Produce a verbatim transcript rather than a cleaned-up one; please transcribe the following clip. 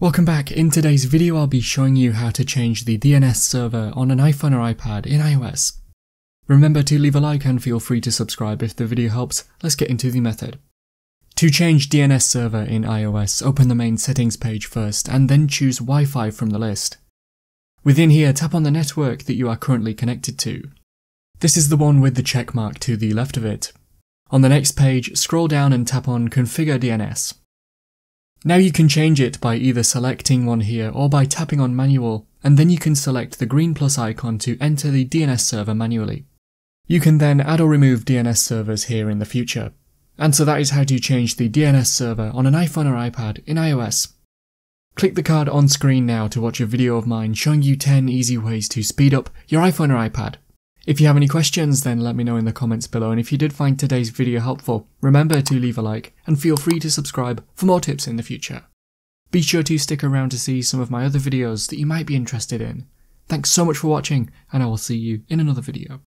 Welcome back. In today's video I'll be showing you how to change the D N S server on an iPhone or iPad in iOS. Remember to leave a like and feel free to subscribe if the video helps. Let's get into the method. To change D N S server in iOS, open the main settings page first and then choose Wi-Fi from the list. Within here, tap on the network that you are currently connected to. This is the one with the check mark to the left of it. On the next page, scroll down and tap on Configure D N S. Now you can change it by either selecting one here or by tapping on Manual, and then you can select the green plus icon to enter the D N S server manually. You can then add or remove D N S servers here in the future. And so that is how to change the D N S server on an iPhone or iPad in iOS. Click the card on screen now to watch a video of mine showing you ten easy ways to speed up your iPhone or iPad. If you have any questions, then let me know in the comments below, and if you did find today's video helpful, remember to leave a like and feel free to subscribe for more tips in the future. Be sure to stick around to see some of my other videos that you might be interested in. Thanks so much for watching, and I will see you in another video.